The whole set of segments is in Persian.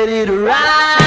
ready to ride.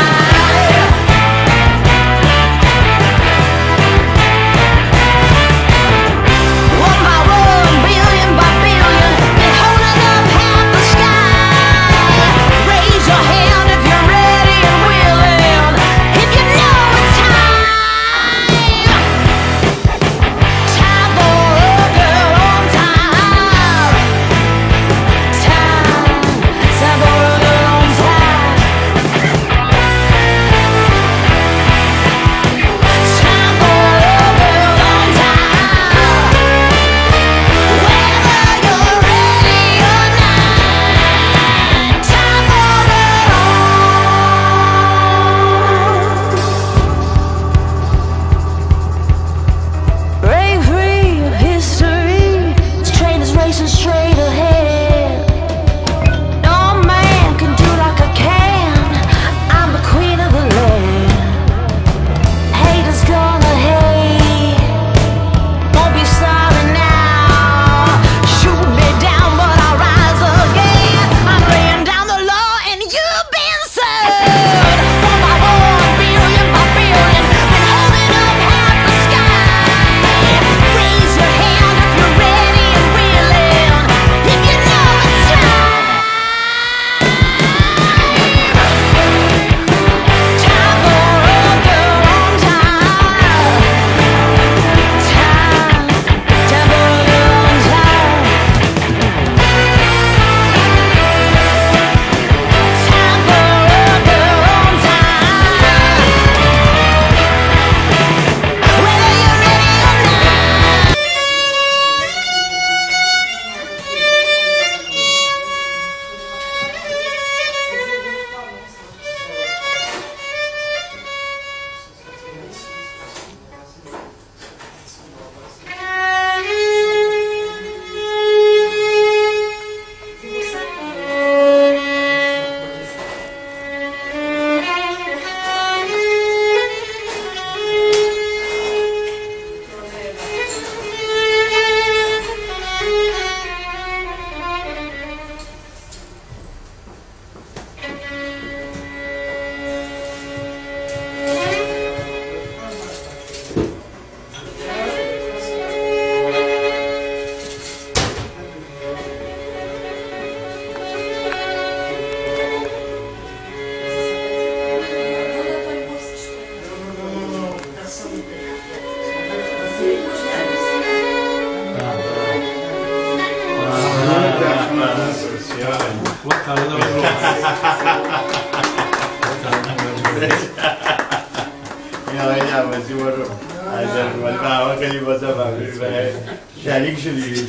شریک شدی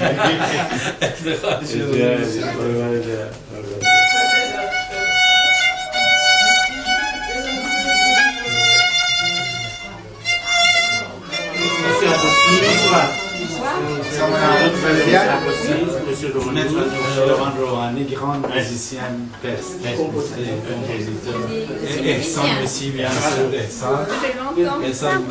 افتخار شد روحانی qui rend musicien compositeur Ehsan aussi bien sûr Ehsan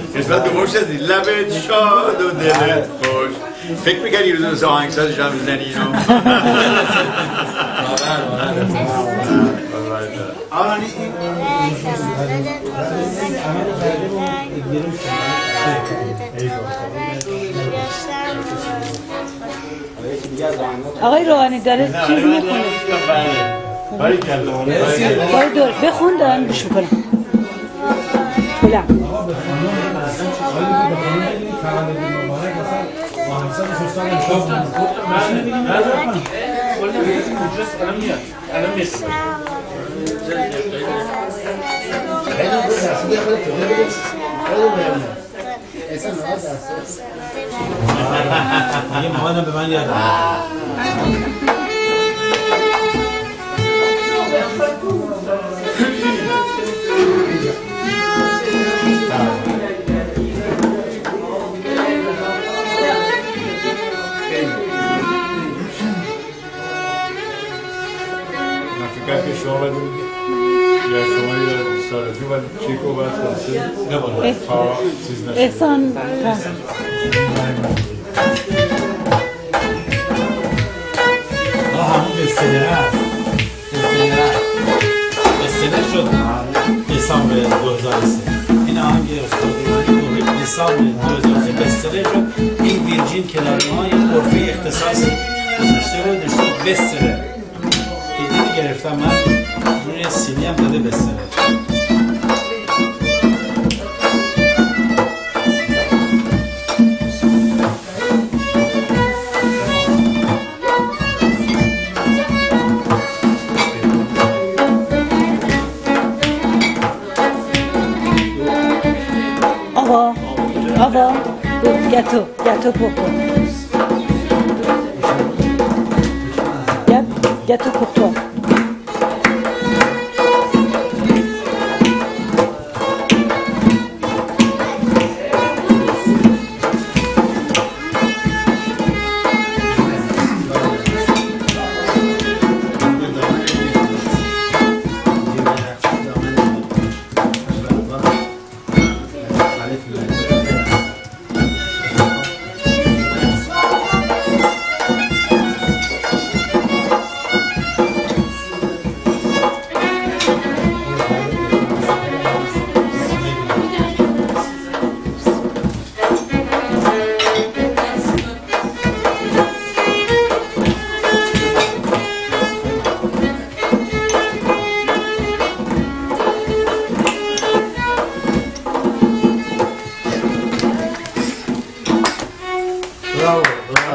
قسمت دوم شدی لبت شاد و دلت خوش فکر میکنی یه روز مثل آهنگسازش هم بزنی اینو آقای روحانی داره چیز میخونه بخون دارن گوش میکنم بلند یه مامانم به من یادم که شما باید یا شما یا سارجو باید چیکو باید خلاصه تا چیز نشده احسان همون بستنر هست بستنر شد دسامبر 2003 این آهنگ استادی دسامبر 2003 بستنر شد این ویرجین کلاری های قرفه اختصاصی گذاشته رو نشته بستنر ایدی گرفتم من روی سینی هم داده بستنر Ava, gâteau pour toi. Gâteau pour toi. Bravo, bravo.